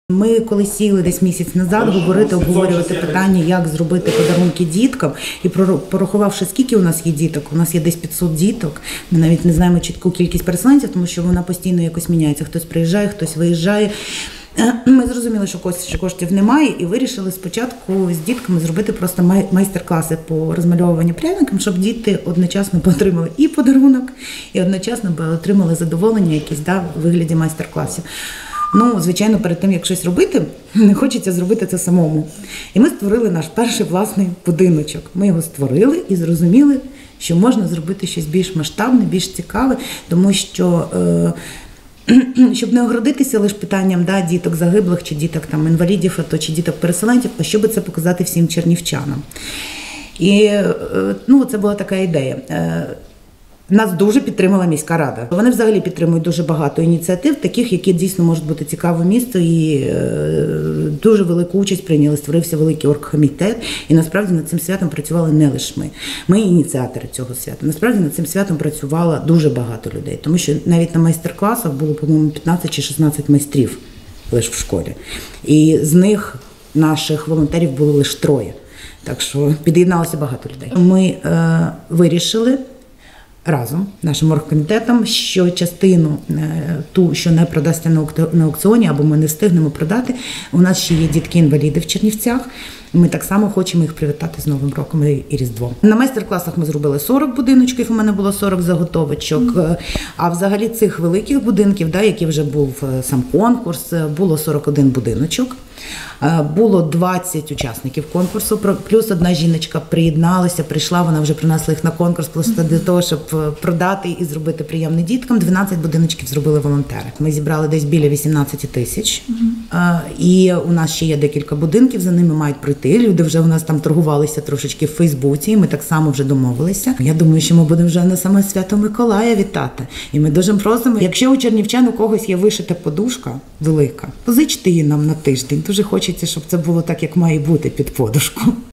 Ми коли сіли десь місяць назад обговорювати питання, як зробити подарунки діткам, і порахувавши, скільки у нас є діток, у нас є десь 500 діток, ми навіть не знаємо чітку кількість переселенців, тому що вона постійно якось міняється, хтось приїжджає, хтось виїжджає. Ми зрозуміли, що коштів немає, і вирішили спочатку з дітками зробити просто майстер-класи по розмальовуванню пряникам, щоб діти одночасно отримали і подарунок, і одночасно отримали задоволення якісь в вигляді майстер-класів. Звичайно, перед тим, як щось робити, не хочеться зробити це самому. І ми створили наш перший власний будиночок. Ми його створили і зрозуміли, що можна зробити щось більш масштабне, більш цікаве, тому що, щоб не огородитися лише питанням діток загиблих, чи діток інвалідів, чи діток переселенців, а щоб це показати всім чернівчанам. І це була така ідея. Нас дуже підтримала міська рада. Вони взагалі підтримують дуже багато ініціатив, таких, які дійсно можуть бути цікаве місто, і дуже велику участь прийняли, створився великий оргкомітет, і насправді над цим святом працювали не лише ми. Ми ініціатори цього свята. Насправді над цим святом працювало дуже багато людей, тому що навіть на майстер-класах було, по-моєму, 15 чи 16 майстрів лише в школі. І з них наших волонтерів було лише 3. Так що під'єдналося багато людей. Ми вирішили разом нашим оргкомітетом, що частину ту, що не продасться на аукціоні, або ми не встигнемо продати, у нас ще є дітки-інваліди в Чернівцях. Ми так само хочемо їх привітати з Новим роком і Різдвом. На майстер-класах ми зробили 40 будиночків, у мене було 40 заготовочок. А взагалі цих великих будинків, які вже був сам конкурс, було 41 будиночок. Було 20 учасників конкурсу, плюс одна жіночка приєдналася, прийшла, вона вже принесла їх на конкурс просто для того, щоб продати і зробити приємне діткам. 12 будиночків зробили волонтери. Ми зібрали десь біля 18 тисяч. І у нас ще є декілька будинків, за ними мають прийти. Люди вже у нас там торгувалися трошечки в Фейсбуці, і ми так само вже домовилися. Я думаю, що ми будемо вже на саме свято Миколая вітати. І ми дуже просимо, якщо у чернівчан у когось є вишита подушка велика, позичте її нам на тиждень. Дуже хочеться, щоб це було так, як має бути, під подушку.